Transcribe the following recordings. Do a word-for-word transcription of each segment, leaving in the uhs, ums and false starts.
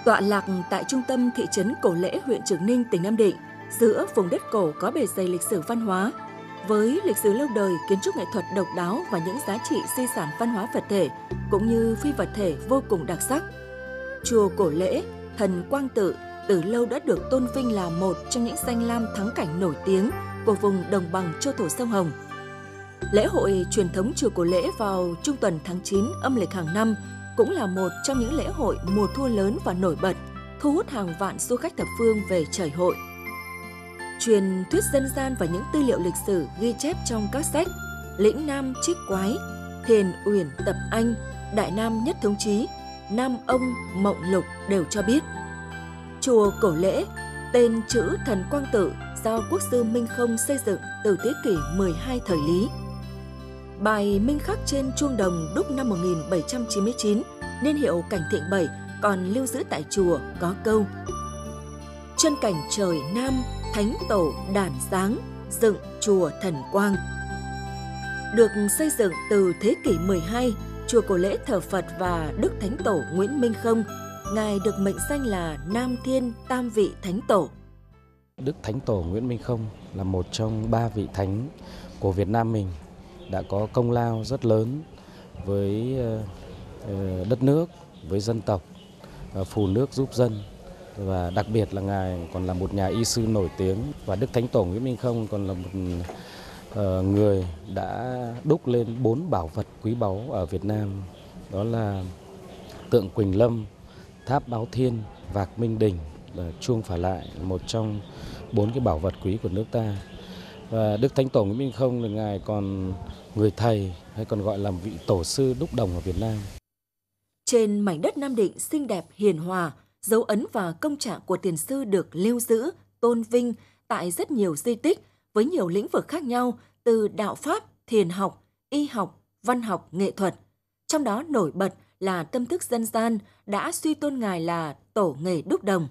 Tọa lạc tại trung tâm thị trấn Cổ Lễ, huyện Trường Ninh, tỉnh Nam Định, giữa vùng đất cổ có bề dày lịch sử văn hóa, với lịch sử lâu đời, kiến trúc nghệ thuật độc đáo và những giá trị di sản văn hóa vật thể cũng như phi vật thể vô cùng đặc sắc. Chùa Cổ Lễ, thần Quang Tự từ lâu đã được tôn vinh là một trong những danh lam thắng cảnh nổi tiếng của vùng đồng bằng châu thổ sông Hồng. Lễ hội truyền thống chùa Cổ Lễ vào trung tuần tháng chín âm lịch hàng năm cũng là một trong những lễ hội mùa thu lớn và nổi bật, thu hút hàng vạn du khách thập phương về chảy hội. Truyền thuyết dân gian và những tư liệu lịch sử ghi chép trong các sách Lĩnh Nam Trích Quái, Thiền Uyển Tập Anh, Đại Nam Nhất Thống Chí, Nam Ông Mộng Lục đều cho biết. Chùa Cổ Lễ, tên chữ thần Quang Tự do quốc sư Minh Không xây dựng từ thế kỷ mười hai thời Lý. Bài minh khắc trên chuông đồng đúc năm một nghìn bảy trăm chín mươi chín, niên hiệu Cảnh Thịnh bảy, còn lưu giữ tại chùa có câu: chân cảnh trời Nam, thánh tổ đản giáng, dựng chùa thần quang. Được xây dựng từ thế kỷ mười hai, chùa Cổ Lễ thờ Phật và Đức Thánh Tổ Nguyễn Minh Không. Ngài được mệnh danh là Nam Thiên Tam Vị Thánh Tổ. Đức Thánh Tổ Nguyễn Minh Không là một trong ba vị thánh của Việt Nam mình, đã có công lao rất lớn với đất nước, với dân tộc, phù nước giúp dân, và đặc biệt là Ngài còn là một nhà y sư nổi tiếng. Và Đức Thánh Tổ Nguyễn Minh Không còn là một người đã đúc lên bốn bảo vật quý báu ở Việt Nam, đó là tượng Quỳnh Lâm, tháp Báo Thiên, vạc Minh Đình, là chuông Phả Lại, một trong bốn cái bảo vật quý của nước ta. Và Đức Thánh Tổ Nguyễn Minh Không là Ngài còn người thầy, hay còn gọi là vị tổ sư đúc đồng ở Việt Nam. Trên mảnh đất Nam Định xinh đẹp hiền hòa, dấu ấn và công trạng của tiền sư được lưu giữ, tôn vinh tại rất nhiều di tích với nhiều lĩnh vực khác nhau, từ đạo pháp, thiền học, y học, văn học, nghệ thuật. Trong đó nổi bật là tâm thức dân gian đã suy tôn Ngài là tổ nghề đúc đồng.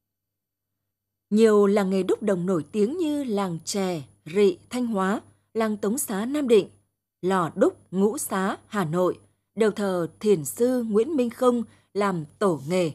Nhiều làng nghề đúc đồng nổi tiếng như làng Chè, Rị, Thanh Hóa, làng Tống Xá, Nam Định, lò đúc Ngũ Xá, Hà Nội đều thờ thiền sư Nguyễn Minh Không làm tổ nghề.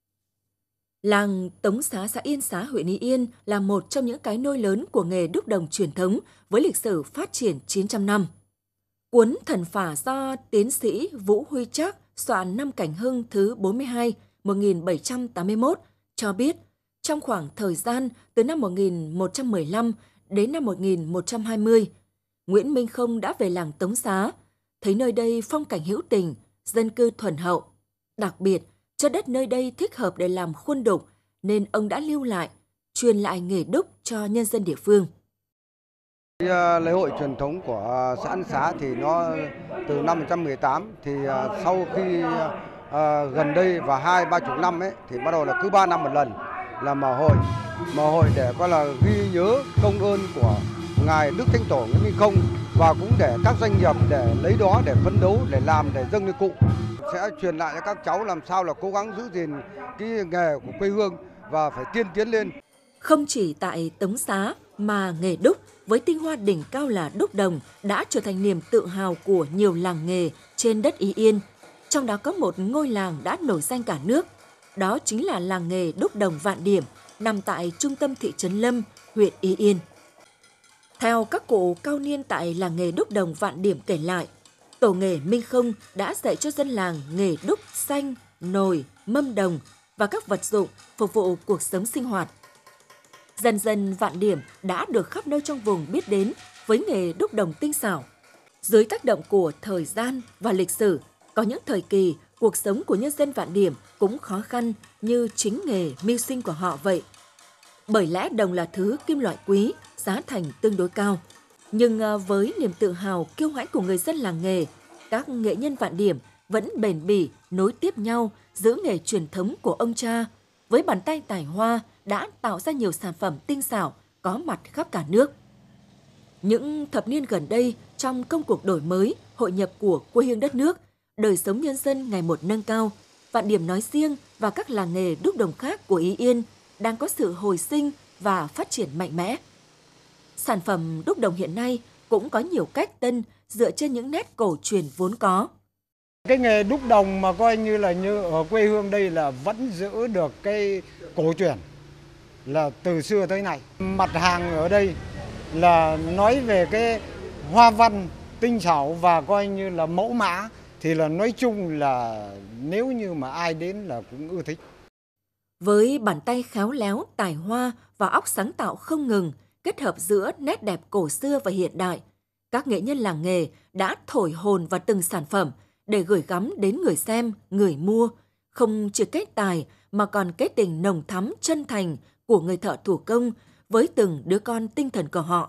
Làng Tống Xá, xã Yên Xá, huyện Ý Yên là một trong những cái nôi lớn của nghề đúc đồng truyền thống với lịch sử phát triển chín trăm năm. Cuốn Thần Phả do tiến sĩ Vũ Huy Trác soạn năm Cảnh Hưng thứ bốn mươi hai, một nghìn bảy trăm tám mươi mốt cho biết, trong khoảng thời gian từ năm một nghìn một trăm mười lăm đến năm một nghìn một trăm hai mươi, Nguyễn Minh Không đã về làng Tống Xá, thấy nơi đây phong cảnh hữu tình, dân cư thuần hậu. Đặc biệt, cho đất nơi đây thích hợp để làm khuôn đúc, nên ông đã lưu lại, truyền lại nghề đúc cho nhân dân địa phương. Lễ hội truyền thống của xã An Xá thì nó từ năm một trăm mười tám, thì sau khi à, gần đây và hai ba chục năm ấy thì bắt đầu là cứ ba năm một lần là mở hội, mở hội để coi là ghi nhớ công ơn của Ngài Đức Thánh Tổ Nguyễn Minh Không, và cũng để các doanh nghiệp để lấy đó để phấn đấu, để làm, để dâng lên cụ. Sẽ truyền lại cho các cháu làm sao là cố gắng giữ gìn cái nghề của quê hương và phải tiên tiến lên. Không chỉ tại Tống Xá mà nghề đúc với tinh hoa đỉnh cao là đúc đồng đã trở thành niềm tự hào của nhiều làng nghề trên đất Ý Yên. Trong đó có một ngôi làng đã nổi danh cả nước, đó chính là làng nghề đúc đồng Vạn Điểm, nằm tại trung tâm thị trấn Lâm, huyện Ý Yên. Theo các cụ cao niên tại làng nghề đúc đồng Vạn Điểm kể lại, tổ nghề Minh Không đã dạy cho dân làng nghề đúc xanh, nồi, mâm đồng và các vật dụng phục vụ cuộc sống sinh hoạt. Dần dần Vạn Điểm đã được khắp nơi trong vùng biết đến với nghề đúc đồng tinh xảo. Dưới tác động của thời gian và lịch sử, có những thời kỳ cuộc sống của nhân dân Vạn Điểm cũng khó khăn như chính nghề mưu sinh của họ vậy. Bởi lẽ đồng là thứ kim loại quý, giá thành tương đối cao. Nhưng với niềm tự hào kiêu hãnh của người dân làng nghề, các nghệ nhân Vạn Điểm vẫn bền bỉ nối tiếp nhau giữ nghề truyền thống của ông cha, với bàn tay tài hoa đã tạo ra nhiều sản phẩm tinh xảo có mặt khắp cả nước. Những thập niên gần đây, trong công cuộc đổi mới, hội nhập của quê hương đất nước, đời sống nhân dân ngày một nâng cao, Vạn Điểm nói riêng và các làng nghề đúc đồng khác của Ý Yên đang có sự hồi sinh và phát triển mạnh mẽ. Sản phẩm đúc đồng hiện nay cũng có nhiều cách tân dựa trên những nét cổ truyền vốn có. Cái nghề đúc đồng mà coi như là như ở quê hương đây là vẫn giữ được cái cổ truyền là từ xưa tới nay. Mặt hàng ở đây là nói về cái hoa văn tinh xảo và coi như là mẫu mã thì là nói chung là nếu như mà ai đến là cũng ưa thích. Với bàn tay khéo léo, tài hoa và óc sáng tạo không ngừng, kết hợp giữa nét đẹp cổ xưa và hiện đại, các nghệ nhân làng nghề đã thổi hồn vào từng sản phẩm để gửi gắm đến người xem, người mua, không chỉ kết tài mà còn kết tình nồng thắm chân thành của người thợ thủ công với từng đứa con tinh thần của họ.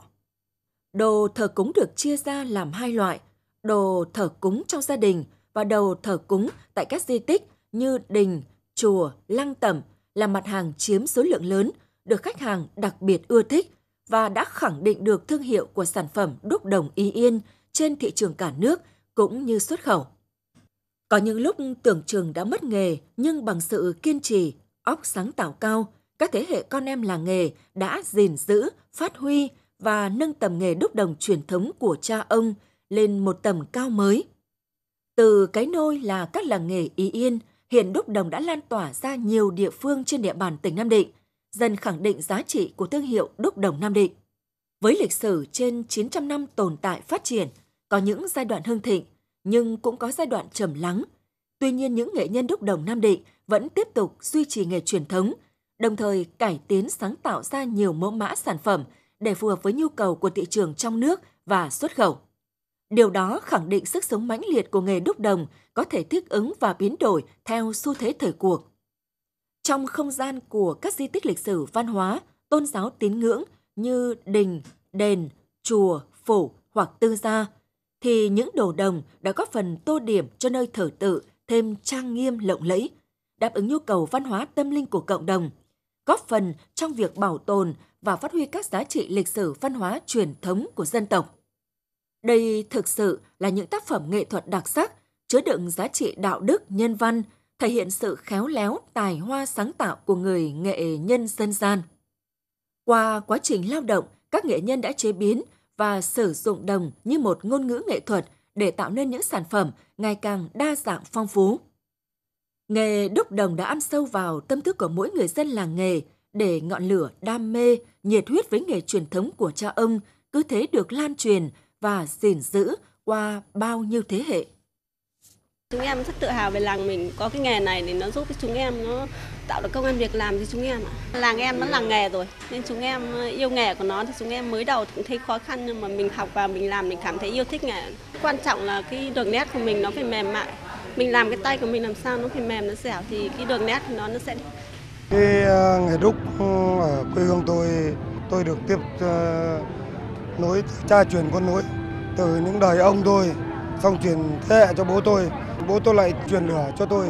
Đồ thờ cúng được chia ra làm hai loại, đồ thờ cúng trong gia đình và đồ thờ cúng tại các di tích như đình, chùa, lăng tẩm là mặt hàng chiếm số lượng lớn, được khách hàng đặc biệt ưa thích và đã khẳng định được thương hiệu của sản phẩm đúc đồng Ý Yên trên thị trường cả nước cũng như xuất khẩu. Có những lúc tưởng chừng đã mất nghề, nhưng bằng sự kiên trì, óc sáng tạo cao, các thế hệ con em làng nghề đã gìn giữ, phát huy và nâng tầm nghề đúc đồng truyền thống của cha ông lên một tầm cao mới. Từ cái nôi là các làng nghề Ý Yên, hiện đúc đồng đã lan tỏa ra nhiều địa phương trên địa bàn tỉnh Nam Định, dần khẳng định giá trị của thương hiệu đúc đồng Nam Định. Với lịch sử trên chín trăm năm tồn tại phát triển, có những giai đoạn hưng thịnh, nhưng cũng có giai đoạn trầm lắng. Tuy nhiên, những nghệ nhân đúc đồng Nam Định vẫn tiếp tục duy trì nghề truyền thống, đồng thời cải tiến sáng tạo ra nhiều mẫu mã sản phẩm để phù hợp với nhu cầu của thị trường trong nước và xuất khẩu. Điều đó khẳng định sức sống mãnh liệt của nghề đúc đồng có thể thích ứng và biến đổi theo xu thế thời cuộc. Trong không gian của các di tích lịch sử văn hóa, tôn giáo tín ngưỡng như đình, đền, chùa, phủ hoặc tư gia, thì những đồ đồng đã góp phần tô điểm cho nơi thờ tự thêm trang nghiêm lộng lẫy, đáp ứng nhu cầu văn hóa tâm linh của cộng đồng, góp phần trong việc bảo tồn và phát huy các giá trị lịch sử văn hóa truyền thống của dân tộc. Đây thực sự là những tác phẩm nghệ thuật đặc sắc, chứa đựng giá trị đạo đức, nhân văn, thể hiện sự khéo léo, tài hoa sáng tạo của người nghệ nhân dân gian. Qua quá trình lao động, các nghệ nhân đã chế biến và sử dụng đồng như một ngôn ngữ nghệ thuật để tạo nên những sản phẩm ngày càng đa dạng phong phú. Nghề đúc đồng đã ăn sâu vào tâm thức của mỗi người dân làng nghề để ngọn lửa đam mê, nhiệt huyết với nghề truyền thống của cha ông cứ thế được lan truyền và gìn giữ qua bao nhiêu thế hệ. Chúng em rất tự hào về làng mình có cái nghề này để nó giúp chúng em nó tạo được công ăn việc làm cho chúng em ạ. Làng em nó làng nghề rồi nên chúng em yêu nghề của nó thì chúng em mới đầu cũng thấy khó khăn nhưng mà mình học và mình làm mình cảm thấy yêu thích nghề. Quan trọng là cái đường nét của mình nó phải mềm mại. Mình làm cái tay của mình làm sao nó phải mềm nó dẻo thì cái đường nét của nó nó sẽ. Cái nghề đúc ở quê hương tôi tôi được tiếp uh, nối cha truyền con nối từ những đời ông tôi, xong truyền thế hệ cho bố tôi, bố tôi lại truyền lửa cho tôi.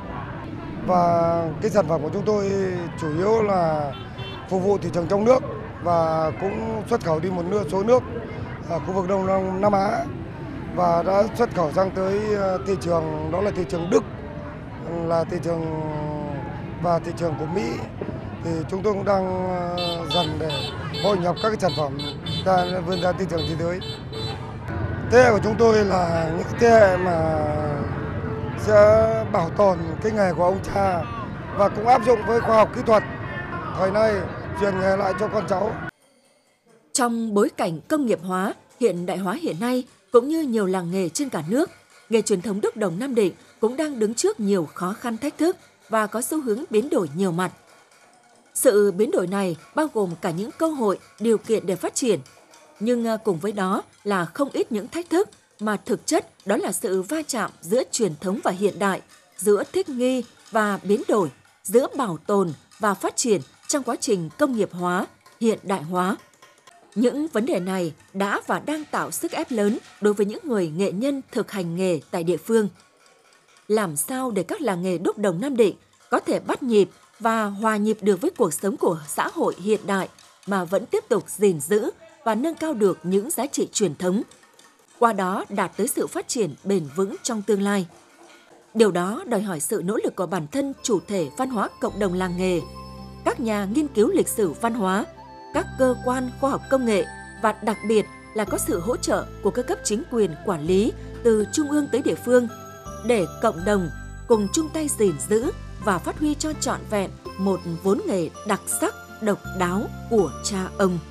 Và cái sản phẩm của chúng tôi chủ yếu là phục vụ thị trường trong nước và cũng xuất khẩu đi một nước số nước ở khu vực Đông Nam Á và đã xuất khẩu sang tới thị trường đó là thị trường Đức, là thị trường và thị trường của Mỹ. Thì chúng tôi cũng đang dần để hội nhập các cái sản phẩm ra vươn ra thị trường thế giới. Thế hệ của chúng tôi là những thế hệ mà sẽ bảo tồn cái nghề của ông cha và cũng áp dụng với khoa học kỹ thuật thời nay truyền nghề lại cho con cháu. Trong bối cảnh công nghiệp hóa, hiện đại hóa hiện nay cũng như nhiều làng nghề trên cả nước, nghề truyền thống đúc đồng Nam Định cũng đang đứng trước nhiều khó khăn thách thức và có xu hướng biến đổi nhiều mặt. Sự biến đổi này bao gồm cả những cơ hội, điều kiện để phát triển, nhưng cùng với đó là không ít những thách thức mà thực chất đó là sự va chạm giữa truyền thống và hiện đại, giữa thích nghi và biến đổi, giữa bảo tồn và phát triển trong quá trình công nghiệp hóa, hiện đại hóa. Những vấn đề này đã và đang tạo sức ép lớn đối với những người nghệ nhân thực hành nghề tại địa phương. Làm sao để các làng nghề đúc đồng Nam Định có thể bắt nhịp và hòa nhịp được với cuộc sống của xã hội hiện đại mà vẫn tiếp tục gìn giữ và nâng cao được những giá trị truyền thống, qua đó đạt tới sự phát triển bền vững trong tương lai. Điều đó đòi hỏi sự nỗ lực của bản thân chủ thể văn hóa cộng đồng làng nghề, các nhà nghiên cứu lịch sử văn hóa, các cơ quan khoa học công nghệ và đặc biệt là có sự hỗ trợ của các cấp chính quyền quản lý từ trung ương tới địa phương, để cộng đồng cùng chung tay gìn giữ và phát huy cho trọn vẹn một vốn nghề đặc sắc, độc đáo của cha ông.